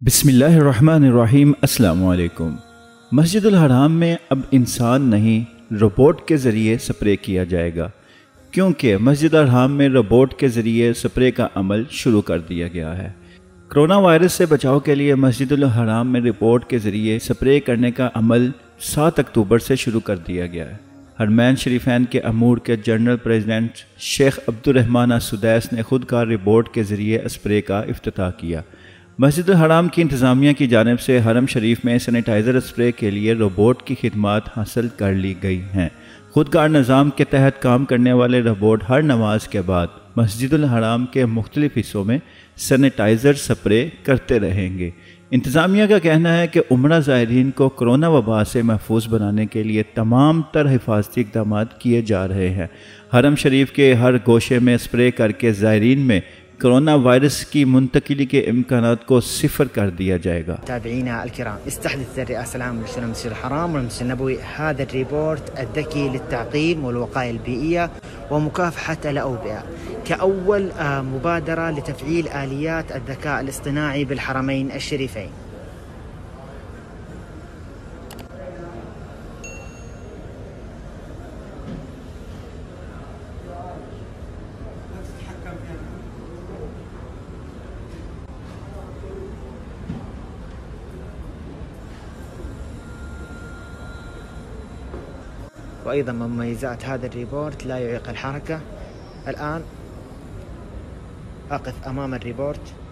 بسم اللہ الرحمن الرحیم۔ السلام علیکم۔ مسجد الحرام میں اب انسان نہیں روبوٹ کے ذریعے سپرے کیا جائے گا، کیونکہ مسجد الحرام میں روبوٹ کے ذریعے سپرے کا عمل شروع کر دیا گیا ہے۔ کرونا وائرس سے بچاؤ کے لیے مسجد الحرام میں روبوٹ کے ذریعے سپرے کرنے کا عمل 7 اکتوبر سے شروع کر دیا گیا ہے۔ حرمین شریفین کے امور کے جنرل پریزیڈنٹ شیخ عبد الرحمن السدیس نے خود کار روبوٹ کے ذریعے اسپرے کا افتتاح کیا۔ مسجد الحرام کی انتظامیہ کی جانب سے حرم شریف میں سینیٹائزر اسپرے کے لیے روبوٹ کی خدمات حاصل کر لی گئی ہیں۔ خودکار نظام کے تحت کام کرنے والے روبوٹ ہر نماز کے بعد مسجد الحرام کے مختلف حصوں میں سینیٹائزر سپرے کرتے رہیں گے۔ انتظامیہ کا کہنا ہے کہ عمرہ زائرین کو کرونا وبا سے محفوظ بنانے کے لیے تمام تر حفاظتی اقدامات کیے جا رہے ہیں۔ حرم شریف کے ہر گوشے میں اسپرے کر کے زائرین میں کرونا وائرس کی منتقلی کے امکانات کو صفر کر دیا جائے گا۔ متابعينا الكرام، استحدث الرئاسة العامة لشؤون المسجد الحرام والمسجد النبوي هذا الريبورت الذكي للتعقيم والوقاية البيئية ومكافحة الأوبئة كأول مبادرة لتفعيل آليات الذكاء الاصطناعي بالحرمين الشريفين. وأيضا من مميزات هذا الريبورت لا يعيق الحركة. الآن أقف أمام الريبورت